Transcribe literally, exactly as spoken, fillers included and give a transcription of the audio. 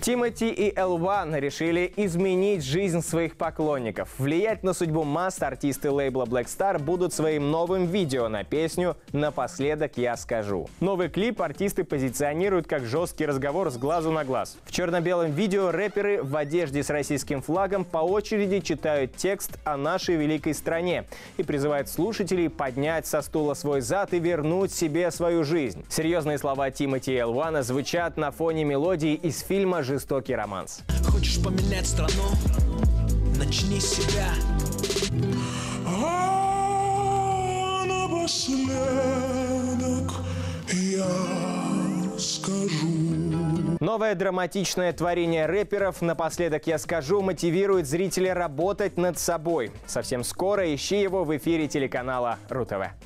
Тимати и эл уан решили изменить жизнь своих поклонников. Влиять на судьбу масс артисты лейбла Black Star будут своим новым видео на песню «Напоследок я скажу». Новый клип артисты позиционируют как жесткий разговор с глазу на глаз. В черно-белом видео рэперы в одежде с российским флагом по очереди читают текст о нашей великой стране и призывают слушателей поднять со стула свой зад и вернуть себе свою жизнь. Серьезные слова Тимати и эл уан звучат на фоне мелодии из фильма «Жестокий романс». Хочешь поменять страну? Начни с себя. А напоследок я скажу. Новое драматичное творение рэперов «Напоследок я скажу» мотивирует зрителя работать над собой. Совсем скоро ищи его в эфире телеканала РУ-ТВ.